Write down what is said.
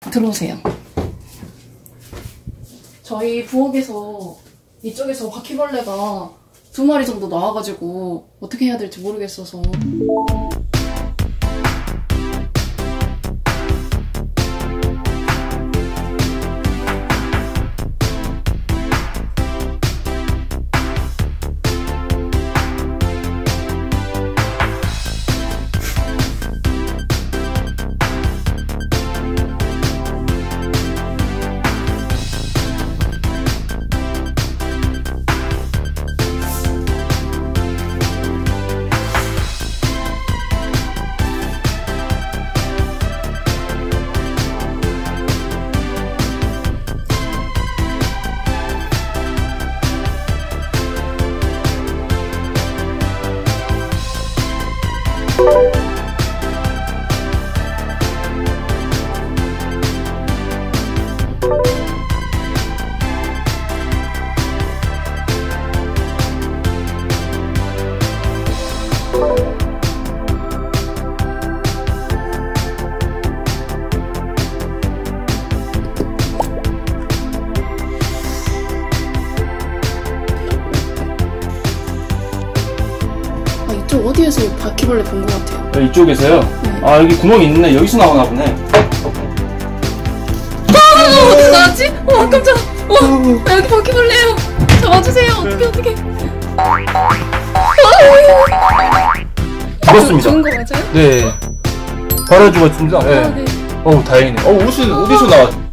들어오세요. 저희 부엌에서 이쪽에서 바퀴벌레가 2마리 정도 나와가지고 어떻게 해야 될지 모르겠어서. 이쪽 어디에서 바퀴벌레 본 것 같아요. 네, 이쪽에서요? 네. 아, 여기 구멍이 있네. 여기서 나오나 보네. 어떡하지? 깜짝아. 여기 바퀴벌레예요. 잡아주세요. 어떡해. 죽었습니다. 죽은 거 맞아요? 네. 바로 죽었습니다. 네. 네. 어우, 다행이네. 어디서 나왔?